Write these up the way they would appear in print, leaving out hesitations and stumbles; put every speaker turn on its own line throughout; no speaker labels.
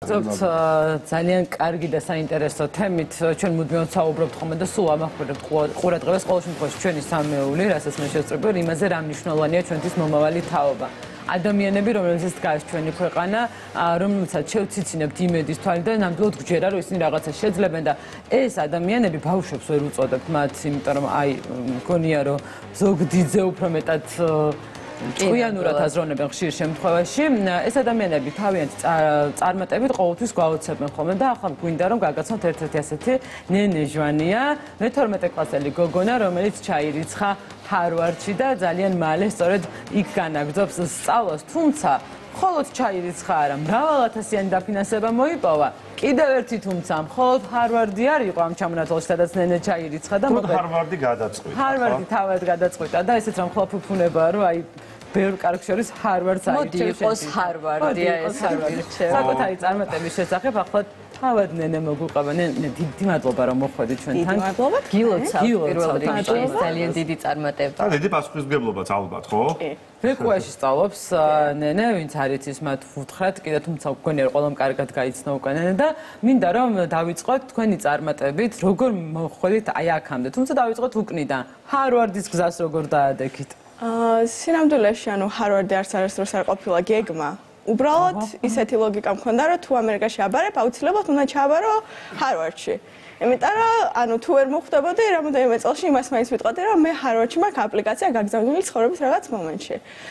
გაგზავნებთ ძალიან კარგი და საინტერესო თემით. ჩვენ მუდმივად საუბრობთ ხოლმე და სულ ამახვილებთ ყურადღებას ყოველ შემთხვევაში ჩვენი სამეული, რასაც მე შევწყვეტ, იმაზე რა მნიშვნელოვანია ჩვენთვის მომავალი თაობა. ადამიანები, რომელზეც დგას ჩვენი ქვეყანა, რომელსაც შევციცინებთ იმედის თვალიდან, ნამდვილად გვჯერა, რომ ისინი რაღაცა შეძლებენ და ეს ადამიანები ბავშვებს ვერ უწოდებთ მათ, იმიტომ რომ აი მგონია რომ ზოგ დიდზე უფრო მეტად ჭკვიანურად აზროვნებენ ხშირ შემთხვევაში. ეს ადამიანები თავიანთ წარმატებით ყოველთვის გვაოცებენ ხოლმე და ახლა გვინდა რომ გაგაცნოთ ერთ-ერთი ასეთი ნენე ჟვანია, მე-12 კლასელი გოგონა, რომელიც ჩაირიცხა ჰარვარდში და ძალიან მალე სწორედ იქ განაგრძობს სწავლას, თუმცა მხოლოდ ჩაირიცხა არა, მრავალათასიანი დაფინანსება მოიპოვა. კიდევ ერთი თუმცა მხოლოდ ჰარვარდი არ იყო ამ ჩამონათვალში, სადაც ნენე ჩაირიცხა და
ჰარვარდი გადაწყვიტა.
ჰარვარდი თავად გადაწყვიტა და ესეც რომ ხოლმე ფუფუნებაა, რომ აი ბევრ კარგ შორის ჰარვარდს
მოდი იყოს ჰარვარდია ეს არჩევა.
საკუთარი წარმატების შესახებ ახლა თავად ნენე მოგვიყვება. ნენე დიდი მადლობა რომ მოხვედით ჩვენთან.
დიდი მადლობა. გილოცავ პირველ რიგში ეს ძალიან დიდი წარმატება.
და დიდი პასუხისმგებლობაც ალბათ, ხო?
კი.
ვეკუაში სწავლობს ნენე, ვინც არ იცის მათ ვუთხრათ, კიდე თუმცა მგონია რომ ყველამ კარგად გაიცნო უკვე ნენე და მინდა რომ დავიწყოთ თქვენი წარმატებით, როგორ მოხვედით აი აქამდე. თუმცა დავიწყოთ უკნიდან. ჰარვარდის გზას როგორ დაადექით?
სინამდვილეში, ანუ ჰარვარდი არც არასდროს არ ყოფილა გეგმა. უბრალოდ ისეთი ლოგიკა მქონდა, რომ თუ ამერიკაში აბარებ, აუცილებლად უნდა ჩააბარო ჰარვარდში. იმიტომ რომ ანუ თუ ვერ მოხვდებოდი, რამოდენიმე წელში იმას მაინც ვიტყოდი, რომ მე ჰარვარდში მაქვს აპლიკაცია გაგზავნილი ცხოვრების რაღაც მომენტში.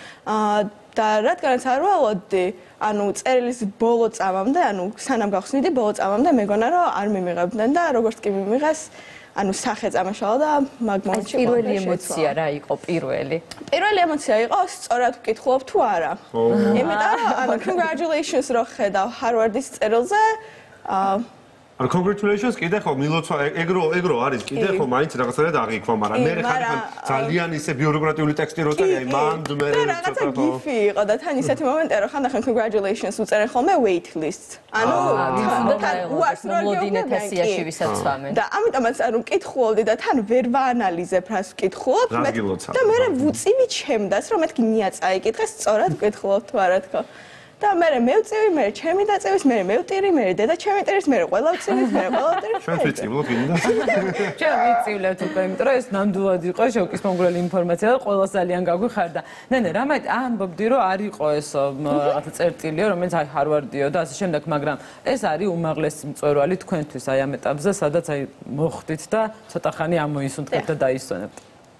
და რადგანაც არ ვალოდდი, ანუ წერილის ბოლო წამამდე, ანუ სანამ გავხსნიდი ბოლო წამამდე, მეგონა რომ არ მიმიღებდნენ და როგორც კი მიმიღეს ანუ სახე წამაშალა და მაგ მომენტში
პირველი ემოცია რა იყო პირველი?
პირველი ემოცია იყო სწორად ვკითხულობ თუ არა. იმიტომ რომ ანუ congratulations რო ხედავ ჰარვარდის წერილზე
ანუ congratulations კიდე ხო მილოცვა ეგრო არის კიდე ხო მაინც რაღაცნაირად აღიქვა, მაგრამ მე ხარ ძალიან ისე ბიუროკრატიული ტექსტი რო წერია მანდ მე
რაღაცა გიფი იყო და თან ისეთი მომენტია რომ ხანდახან congratulations უწერენ ხოლმე wait list. ანუ თან უარს რო
მოლოდინეთ ასიაში ვისაც ვამენ.
და ამიტომაც ანუ მკითხულობდი და თან ვერ ვაანალიზებ რას ვკითხულობ და მე ვუწივი ჩემდას რომ მეთქი ნია წაიკითხეს სწორად ვკითხულობ თუ არა თქო. და მე მევწივი, მე ჩემი დაწევის, მე მევტირი, მე დედა ჩემი ტირის, მე ყველა ვწივის, მე ყველა ვტირის.
ჩვენ ვიწივლობ გინდა?
ჩვენ ვიწივლეთ უკვე, იმიტომ რომ ეს ნამდვილად იყო შევკისმომგვრელი ინფორმაცია და ყველა ძალიან გაგვიხარდა. ნენე, რამე ამბობდი რომ არ იყო ეს რაღაცა წერტილიო, რომელიც აი ჰარვარდიო და ასე შემდეგ, მაგრამ ეს არის უმაღლესი მწვერვალი თქვენთვის აი ამ ეტაპზე, სადაც აი მოხვდით და ცოტა ხანი ამოისუნთქებთ და დაისვენებთ.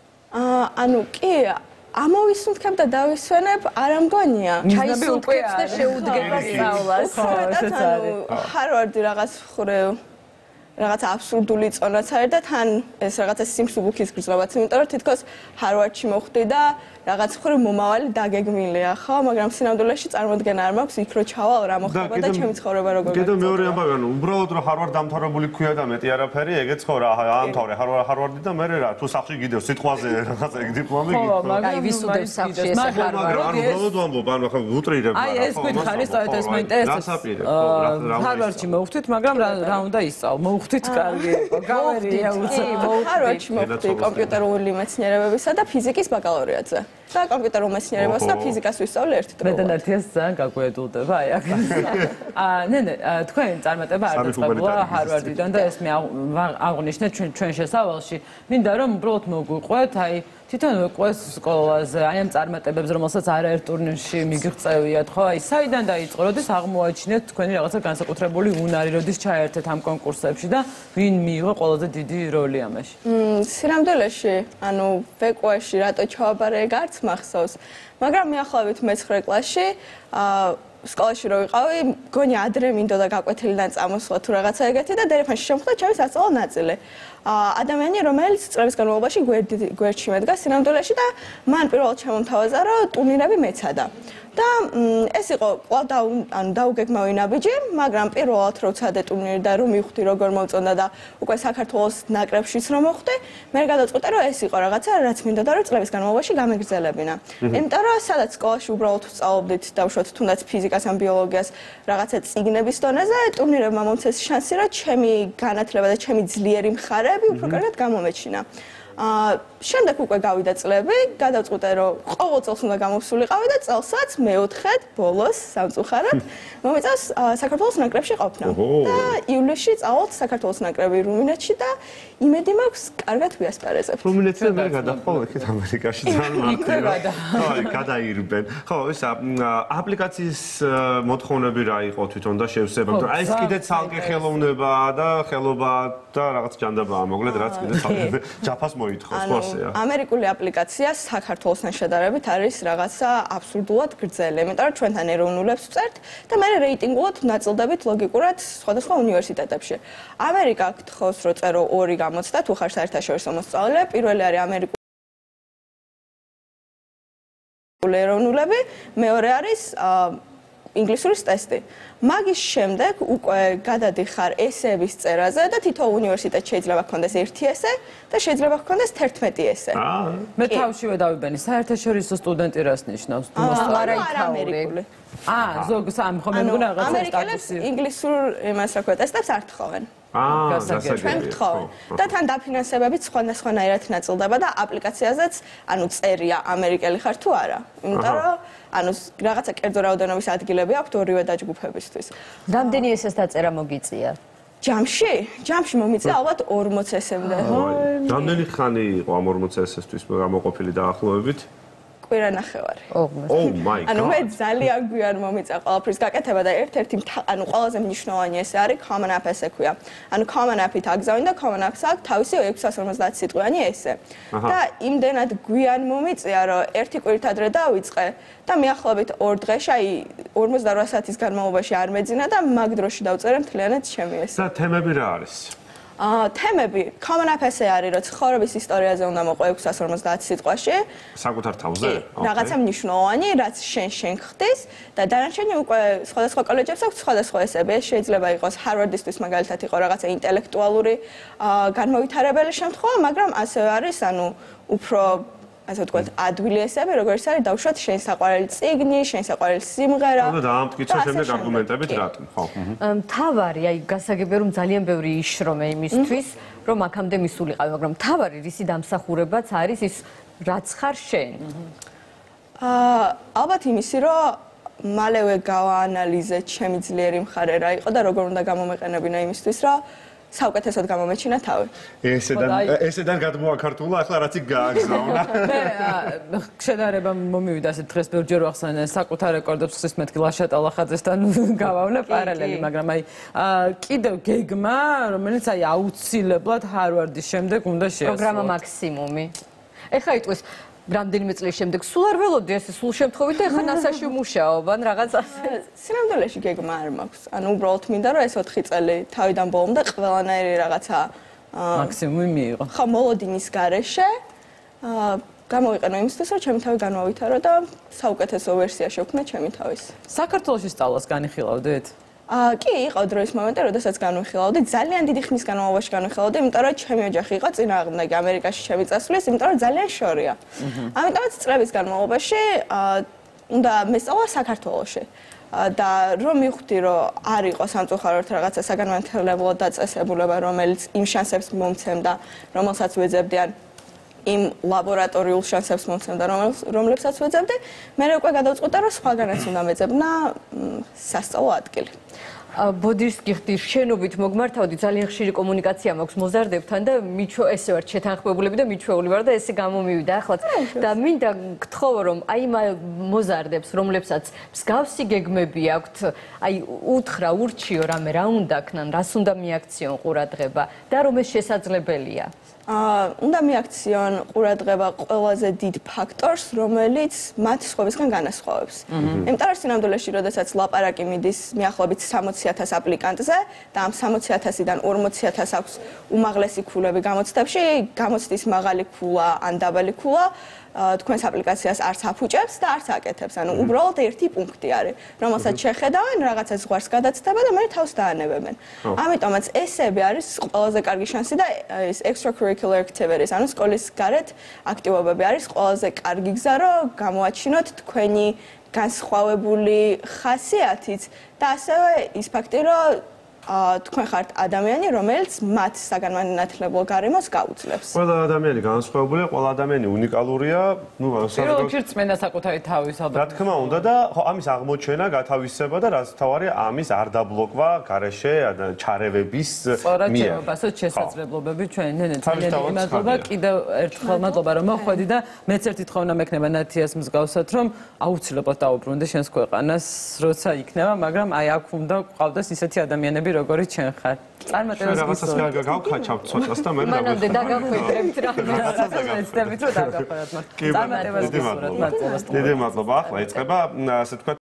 ანუ კი ამოვისუნთქებ და დავისვენებ, არ ამგონია.
ჩაისუნთქებს და შეუდგება სწავლას.
ჰარვარდი რაღაც ხურევ რაღაც აბსურდული წონაც არის და თან ეს რაღაცა სიმსუბუქის გრძნობაც, იმიტომ რომ თითქოს ჰარვარდში მოხვდი და რაღაც ხურევ მომავალი დაგეგმილია, ხო, მაგრამ სინამდვილეში წარმოდგენა არ მაქვს იქ რო ჩავალ რა მოხდება და ჩემი ცხოვრება როგორ
გეტყვი. კიდე მეორე ამბავი, ანუ უბრალოდ რომ ჰარვარდ დამთავრებული ქვია და მეტი არაფერი, ეგეც ხო რა, ამთავრე ჰარვარდი და მე რა, თუ სახში გიდევ სიტყვაზე რაღაცა ეგ დიპლომი გიქო.
აი ვისუდევ სახში ეს
მაგრამ უბრალოდ ვამბობ, ანუ ხა ვუტრირებ რა.
აი ეს გითხარი, სწორედ ეს მაინტერესებს. ჰარვარდში მოვხვდით, მაგრამ რა უნდა ისწავლო? მოვხვდით კარგი იყო. გავერია უცებ.
ჰარვარდში მოვხვდი კომპიუტერული მეცნიერებებისა და ფიზიკის ბაკალავრიატზე. და კომპიუტერულ მეცნიერებას და ფიზიკას ვისწავლე ერთდროულად.
მე და ნათიას ძალიან გაგვედულდება აი აქ. ნენე, თქვენი წარმატება არ დაწყებულა ჰარვარდიდან და ეს მე აღვნიშნე ჩვენ შესავალში. მინდა რომ უბრალოდ მოგვიყვეთ, აი თვითონ ვეკვეს სკოლაზე, აი ამ წარმატებებს, რომელსაც არაერთ ტურნირში მიგიღწევიათ, ხო? აი საიდან დაიწყო, როდის აღმოაჩინეთ თქვენი რაღაცა განსაკუთრებული უნარი, როდის ჩაერთეთ ამ კონკურსებში და ვინ მიიღო ყველაზე დიდი როლი ამაში?
სინამდვილეში, ანუ ვეკვეში რატო ჩავაბარე არც მახსოვს, მაგრამ მიახლოებით მე-9 კლასში სკოლაში რო ვიყავი, გონი ადრე მინდოდა გაკვეთილიდან წამოსვლა თუ რაღაცა ეგეთი და დერეფანში შემხვდა ჩემი სასწავლო ნაწილი. ადამიანი, რომელიც წლების განმავლობაში გვერდში მედგა სინამდვილეში და მან პირველად შემომთავაზა, რომ ტურნირები მეცადა. და ეს იყო ანუ დაუგეგმავი ნაბიჯი, მაგრამ პირველად რო ვცადე ტურნირი და რომ მივხვდი როგორ მოვწონდა და უკვე საქართველოს ნაკრებშიც რომ მოხვდი, მე გადავწყვიტე რომ ეს იყო რაღაცა, რაც მინდოდა რომ წლების განმავლობაში გამეგრძელებინა. იმიტომ რომ სადაც სკოლაში უბრალოდ ვსწავლობდით დავუშვათ თუნდაც ფიზიკას ან ბიოლოგიას რაღაცა წიგნების დონეზე, ტურნირებმა მომცეს შანსი რომ ჩემი განათლება და ჩემი ძლიერი მხარეები უფრო კარგად გამომეჩინა. შემდეგ უკვე გავიდა წლები, გადავწყვიტე რომ ყოველ წელს უნდა გამოვსულიყავი და წელსაც მეოთხედ ბოლოს სამწუხაროდ მომიწევს საქართველოს ნაკრებში ყოფნა. და ივლისში წავალთ საქართველოს ნაკრები რუმინეთში და იმედი მაქვს კარგად ვიასპარეზებთ.
რუმინეთზე ვერ გადახვალ იქით ამერიკაში ძალიან მარტივად. აი, გადაირბენ. ხო, ისა აპლიკაციის მოთხოვნები რა იყო თვითონ და შევსება. აი ეს კიდე ცალკე ხელოვნებაა და ხელობა და რაღაც ჯანდაბაა, მოკლედ რაც კიდე ცალკე ჯაფას მოითხოვს, ხო ასეა.
ამერიკული აპლიკაცია საქართველოსთან შედარებით არის რაღაცა აბსურდულად გრძელი, იმიტომ რომ ჩვენთან ეროვნულებს ვწერთ და მე რეიტინგულად ნაწილდებით ლოგიკურად სხვადასხვა უნივერსიტეტებში. ამერიკა გთხოვს რომ წერო 2 გამოცდა, თუ ხარ საერთაშორისო მოსწავლე, პირველი არის ამერიკული ეროვნულები, მეორე არის ინგლისურის ტესტი. მაგის შემდეგ უკვე გადადიხარ ესეების წერაზე და თითოეულ უნივერსიტეტში შეიძლება გქონდეს 1 ესე და შეიძლება გქონდეს 11 ესე.
მე თავშივე დავიბენი, საერთაშორისო სტუდენტი რას ნიშნავს?
ამერიკული.
ზოგ სამ ხომ მეგონა რაღაცა
ამერიკელებს ინგლისურ იმას რა ქვია, ტესტებს არ თხოვენ. ჩვენ გთხოვენ და თან დაფინანსებებით სხვადასხვანაირად ნაწილდება და აპლიკაციაზეც ანუ წერია ამერიკელი ხარ თუ არა. იმიტომ რომ ანუ რაღაცა კერძო რაოდენობის ადგილები აქვს ორივე დაჯგუფებისთვის.
რამდენი ესეს დაწერა მოგიწია?
ჯამში მომიწია ალბათ 40 ესემდე.
რამდენი ხანი იყო ამ 40 ესესთვის გამოყოფილი დაახლოებით?
კვირა ნახევარი.
Oh my god.
ანუ მე ძალიან გვიან მომიწია ყველაფრის გაკეთება და ერთ-ერთი ანუ ყველაზე მნიშვნელოვანი ესე არის common app ესე ქვია. ანუ common app-ით აგზავნი და common app-ს აქვს თავისი 650 სიტყვიანი ესე. და იმდენად გვიან მომიწია რომ ერთი კვირით ადრე დავიწყე და მიახლოებით 2 დღეში აი 48 საათის განმავლობაში არ მეძინა და მაგ დროში დავწერე მთლიანად ჩემი ესე.
და თემები რა არის?
თემები common app ესე არის რომ ცხოვრების ისტორიაზე უნდა მოყვე 650 სიტყვაში.
საკუთარ თავზე?
რაღაცა მნიშვნელოვანი, რაც შენ ხდის და დანარჩენი უკვე სხვადასხვა კოლეჯებს აქვს სხვადასხვა ესები. ეს შეიძლება იყოს ჰარვარდისთვის მაგალითად იყო რაღაცა ინტელექტუალური განმავითარებელი შემთხვევა, მაგრამ ასევე არის ანუ უფრო ასე ვთქვათ, ადვილი ესები, როგორც არის დავუშვათ შენ საყვარელი წიგნი, შენ საყვარელი სიმღერა.
და დაამტკიცე შემდეგ არგუმენტებით რატომ, ხო?
მთავარი, აი გასაგებია რომ ძალიან ბევრი იშრომე იმისთვის, რომ აქამდე მისულიყავი, მაგრამ მთავარი რისი დამსახურებაც არის ის რაც ხარ შენ.
ალბათ იმისი, რომ მალევე გავაანალიზე ჩემი ძლიერი მხარე რა იყო და როგორ უნდა გამომეყენებინა იმისთვის, რომ საუკეთესოდ გამომეჩინა თავი.
ესედან გადმოაქართულა, ახლა რაც იქ გააგზავნა.
შედარება მომივიდა ასეთ დღეს ბევრჯერ ვახსენე საკუთარ რეკორდებს ხსის მეთქი ლაშატა ლახაძესთან გავავლა პარალელი, მაგრამ აი კიდევ გეგმა, რომელიც აი აუცილებლად ჰარვარდის შემდეგ უნდა შეასრულოს.
პროგრამა მაქსიმუმი. ეხლა იტყვის რამდენიმე წლის შემდეგ სულ არ ველოდი ეს სულ შემთხვევით და ეხლა NASA-ში ვმუშაობ ან რაღაც ასე.
სინამდვილეში გეგმა არ მაქვს. ანუ უბრალოდ მინდა რომ ეს 4 წელი თავიდან ბოლომდე ყველანაირი რაღაცა
მაქსიმუმი მიიღო.
ხო, მოლოდინის გარეშე გამოვიყენო იმისთვის, რომ ჩემი თავი განვავითარო და საუკეთესო ვერსია შევქმნე ჩემი თავის.
საქართველოში სწავლას განიხილავდით?
კი, იყო დროის მომენტი, როდესაც განვიხილავდი, ძალიან დიდი ხნის განმავლობაში განვიხილავდი, იმიტომ რომ ჩემი ოჯახი იყო წინააღმდეგი ამერიკაში ჩემი წასვლის, იმიტომ რომ ძალიან შორია. ამიტომაც წლების განმავლობაში უნდა მესწავლა საქართველოში. და რომ მივხვდი, რომ არ იყო სამწუხაროდ რაღაცა საგანმანათლებლო დაწესებულება, რომელიც იმ შანსებს მომცემდა, რომელსაც ვეძებდიან იმ ლაბორატორიულ შანსებს მომცემდა, რომლებსაც ვეძებდი, მე უკვე გადავწყვიტე, რომ სხვაგანაც უნდა მეძებნა სასწავლო ადგილი.
ბოდიშს გიხდის შენობით მოგმართავდი ძალიან ხშირი კომუნიკაცია მაქვს მოზარდებთან და ესე ვარ შეთანხმებულები და მიჩვეული ვარ და ესე გამომივიდა ახლა და მინდა გთხოვო რომ აი მოზარდებს რომლებსაც მსგავსი გეგმები აქვთ აი უთხრა ურჩიო რამე რა უნდა ქნან რას უნდა მიაქციონ ყურადღება და რომ ეს შესაძლებელია
უნდა მიაქციონ ყურადღება ყველაზე დიდ ფაქტორს, რომელიც მათ სხვებისგან განასხვავებს. იმიტომ რომ სინამდვილეში, როდესაც ლაპარაკი მიდის მიახლოებით 60,000 აპლიკანტზე და ამ 60,000-დან 40,000 აქვს უმაღლესი ქულები გამოცდებში, გამოცდის მაღალი ქულა ან დაბალი ქულა თქვენს აპლიკაციას არც აფუჭებს და არც აკეთებს. ანუ უბრალოდ ერთი პუნქტი არის, რომელსაც შეხედავენ, რაღაცა ზღვარს გადაცდება და მე თავს დაანებებენ. ამიტომაც ესები არის ყველაზე კარგი შანსი და ეს extracurricular activities, ანუ სკოლის გარეთ აქტივობები არის ყველაზე კარგი გზა, რომ გამოაჩინოთ თქვენი განსხვავებული ხასიათიც და ასევე ის ფაქტი, რომ თქვენ ხართ ადამიანი, რომელიც მათ საგანმანათლებლო გარემოს გაუძლებს.
ყველა ადამიანი განსხვავებულია, ყველა ადამიანი უნიკალურია, ნუ
პირველ რიგში წმენა საკუთარი თავის ალბათ.
რა თქმა უნდა და ხო ამის აღმოჩენა, გათავისება და რაც თავარია ამის არ დაბლოკვა გარეშე ჩარევების მიერ.
სწორად შესაძლებლობები ჩვენ ნენე ძალიან დიდი მადლობა კიდევ ერთხელ მადლობა რომ მოხვედი და მეც ერთი თხოვნა მექნება ნათიას მსგავსად რომ აუცილებლად დაუბრუნდე შენს ქვეყანას როცა იქნება მაგრამ აი აქ უნდა ყავდეს ისეთი ადამიანები როგორიც ჩვენ ხარ წარმატებას
გისურვებთ რაღაცას გავქაჩავთ ცოტას და მე
მანამდე დაგახვედრებთ რა
მეცდებით რომ დაგახვედროთ წარმატებას გისურვებთ მადლობა
დიდი მადლობა ახლა იწყება ასე თქვა